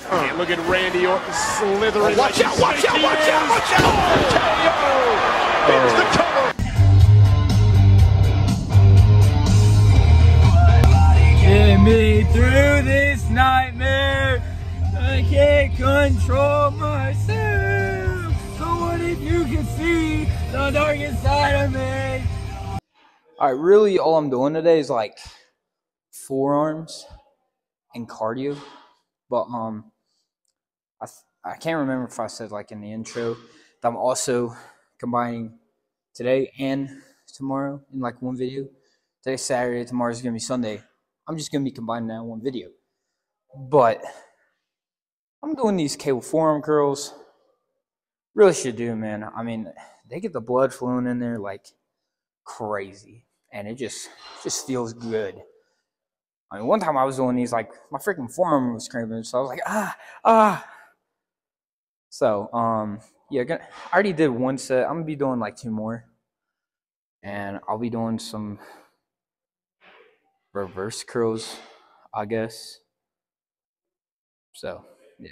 Look at Randy Orton slithering. Watch out, watch out, watch out, watch out! KO! It's the cover. Get me through this nightmare. I can't control myself. So what if you can see the darkest side of me? Alright, really all I'm doing today is like forearms and cardio. But I can't remember if I said like in the intro that I'm also combining today and tomorrow in like one video. Today's Saturday, tomorrow's gonna be Sunday. I'm just gonna be combining that in one video. But I'm doing these cable forearm curls. Really should do, man. I mean, they get the blood flowing in there like crazy, and it just feels good. I mean, one time I was doing these, like my freaking forearm was cramping, so I was like, So, yeah, I already did one set. I'm gonna be doing like 2 more, and I'll be doing some reverse curls, I guess. So, yeah.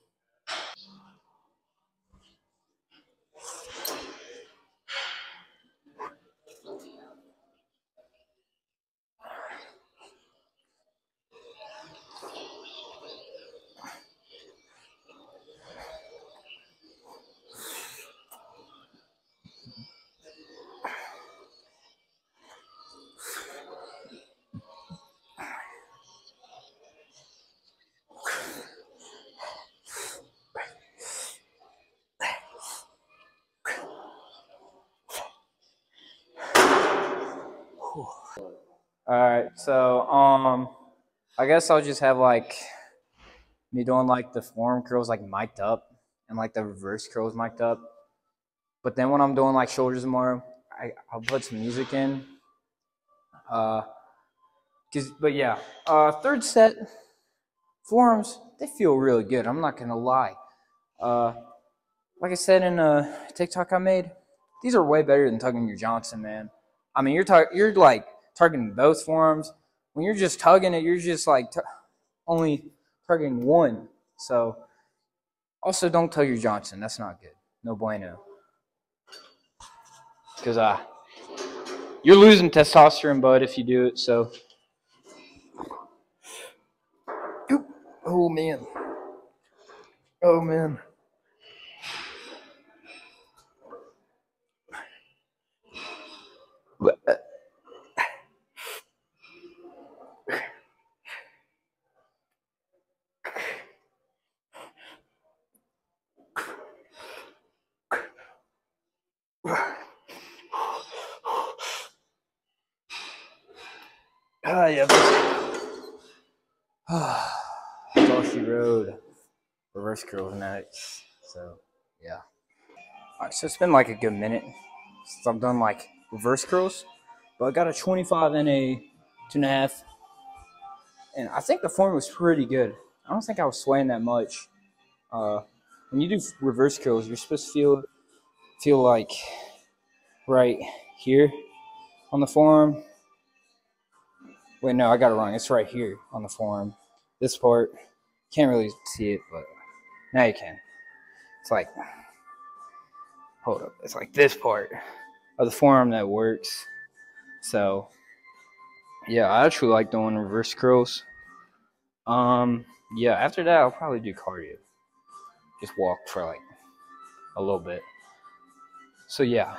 Alright, so I guess I'll just have like me doing like the forearm curls like mic'd up and like the reverse curls mic'd up. But then when I'm doing like shoulders tomorrow, I'll put some music in. But yeah, third set, forearms, they feel really good. I'm not gonna lie. Like I said in a TikTok I made, these are way better than tugging your Johnson, man. I mean, you're like tugging both forearms. When you're just tugging it, you're just like only tugging one. So, also don't tug your Johnson. That's not good. No bueno. Because you're losing testosterone, bud, if you do it. So, oh man, oh man. Yeah. That's all she rode. Reverse curls next. So, yeah. Alright, so it's been like a good minute since I've done like reverse curls. But I got a 25 and a 2.5. And I think the form was pretty good. I don't think I was swaying that much. When you do reverse curls, you're supposed to feel like right here on the forearm. Wait, no, I got it wrong. It's right here on the forearm. This part, can't really see it, but now you can. It's like, hold up. It's like this part of the forearm that works. So, yeah, I actually like doing reverse curls. Yeah, after that, I'll probably do cardio. Just walk for like a little bit. So, yeah.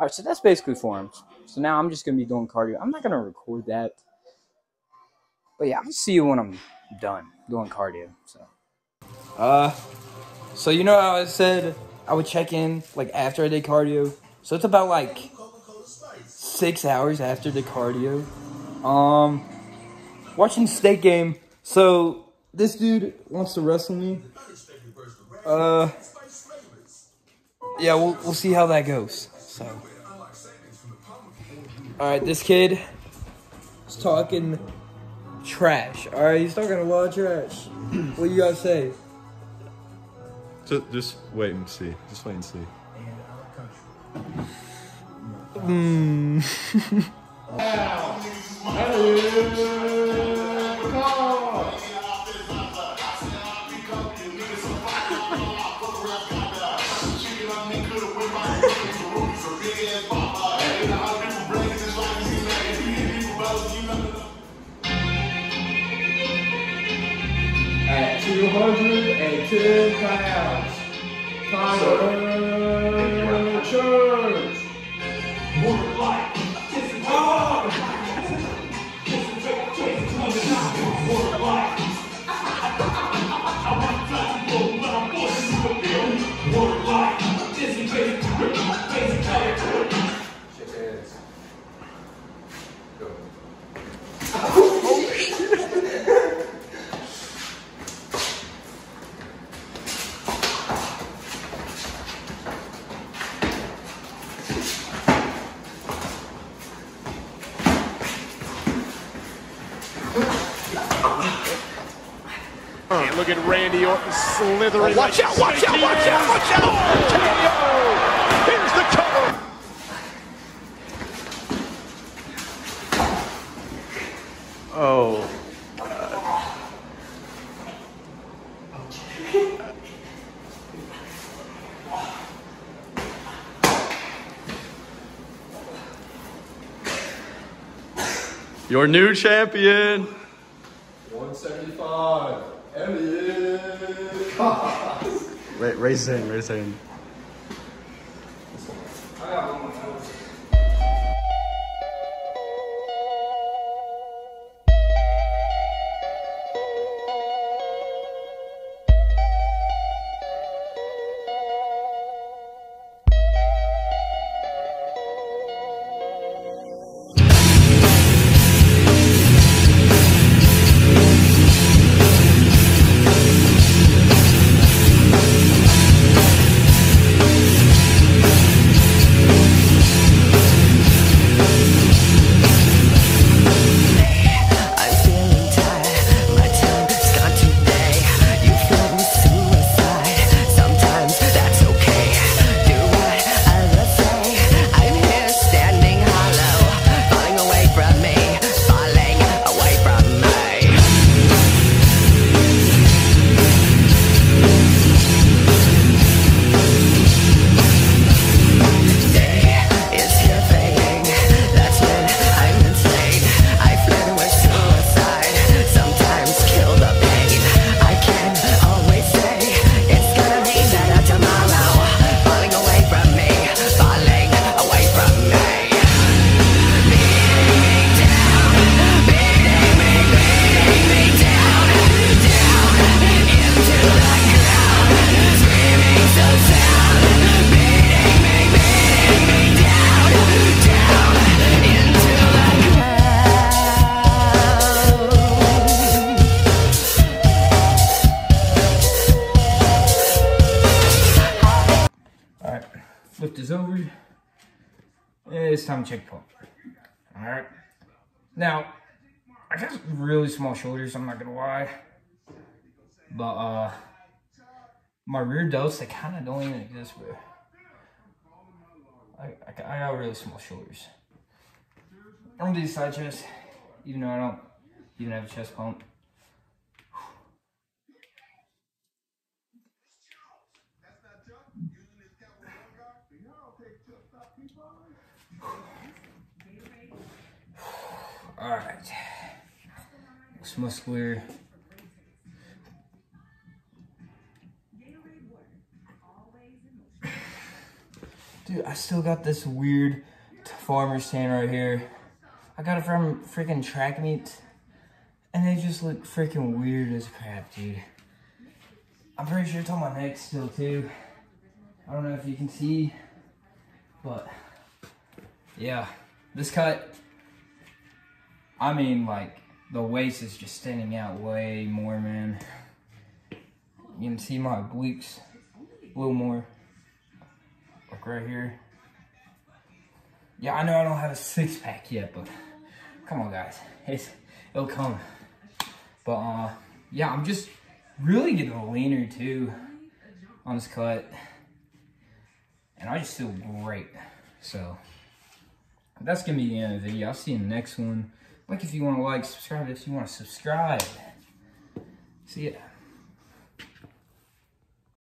right, so that's basically forms. So now I'm just gonna be doing cardio. I'm not gonna record that, but yeah, I'll see you when I'm done doing cardio. So you know how I said I would check in like after I did cardio. So it's about like 6 hours after the cardio. Watching State game. So this dude wants to wrestle me. Yeah, we'll see how that goes. So, all right, this kid is talking trash. All right, he's talking a lot of trash. What you gotta say? Just wait and see. Just wait and see. At 210 pounds, Tyler Church. And look at Randy Orton slithering. Watch out, watch out, watch out, watch out! KO! Here's the cover! Oh. Your new champion. 175. Elliot. Raise his hand, raise his hand. I got one more. Lift is over. It's time to check pump. Alright. Now, I got really small shoulders, I'm not gonna lie. But my rear delts, they kinda don't even exist, bro. I got really small shoulders. I'm gonna do side chest, even though I don't even have a chest pump. Alright. Looks muscular. Dude, I still got this weird farmer's tan right here. I got it from freaking track meets. And they just look freaking weird as crap, dude. I'm pretty sure it's on my neck still, too. I don't know if you can see. But, yeah. This cut, I mean, like, the waist is just standing out way more, man. You can see my obliques a little more. Like right here. Yeah, I know I don't have a six-pack yet, but come on, guys. It'll come. But, yeah, I'm just really getting leaner, too, on this cut. And I just feel great. So, that's going to be the end of the video. I'll see you in the next one. Like if you want to like, subscribe if you want to subscribe. See ya.